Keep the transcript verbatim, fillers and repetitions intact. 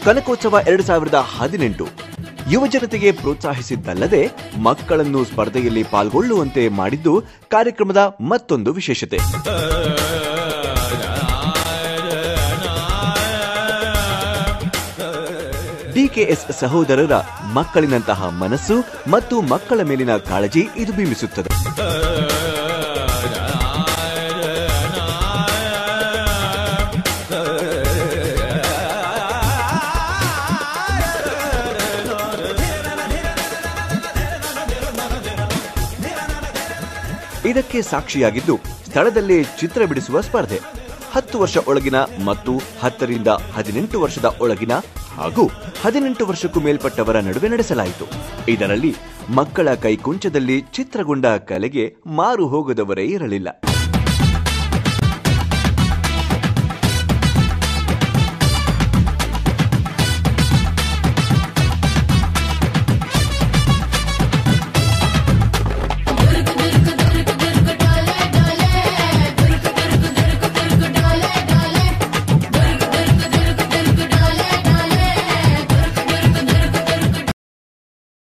ಕನಕೋತ್ಸವ ಎರಡು ಸಾವಿರದ ಹದಿನೆಂಟು ಯುವಜನತೆಗೆ ಪ್ರೋತ್ಸಾಹಿಸಿದ್ದಲ್ಲದೆ ಮಕ್ಕಳನ್ನು ಸ್ಪರ್ಧೆಯಲ್ಲಿ ಪಾಲ್ಗೊಳ್ಳುವಂತೆ ಮಾಡಿದ್ದು ಕಾರ್ಯಕ್ರಮದ ಮತ್ತೊಂದು ವಿಶೇಷತೆ. ಡಿಕೆಎಸ್ ಸಹೋದರರ ಮಕ್ಕಳಿನಂತಹ ಮನಸ್ಸು ಮತ್ತು ಮಕ್ಕಳ ಮೇಲಿನ ಕಾಳಜಿ ಇದು ಬಿಂಬಿಸುತ್ತದೆ. ಇದಕ್ಕೆ ಸಾಕ್ಷಿಯಾಗಿದ್ದು ಸ್ಥಳದಲ್ಲೇ ಚಿತ್ರ ಬಿಡಿಸುವ ಸ್ಪರ್ಧೆ. ಹತ್ತು ವರ್ಷ ಒಳಗಿನ ಮತ್ತು ಹತ್ತರಿಂದ ಹದಿನೆಂಟು ವರ್ಷದ ಒಳಗಿನ ಹಾಗೂ ಹದಿನೆಂಟು ವರ್ಷಕ್ಕೂ ಮೇಲ್ಪಟ್ಟವರ ನಡುವೆ ನಡೆಸಲಾಯಿತು. ಇದರಲ್ಲಿ ಮಕ್ಕಳ ಕೈಕುಂಚದಲ್ಲಿ ಚಿತ್ರಗೊಂಡ ಕಲೆಗೆ ಮಾರು ಹೋಗದವರೇ ಇರಲಿಲ್ಲ.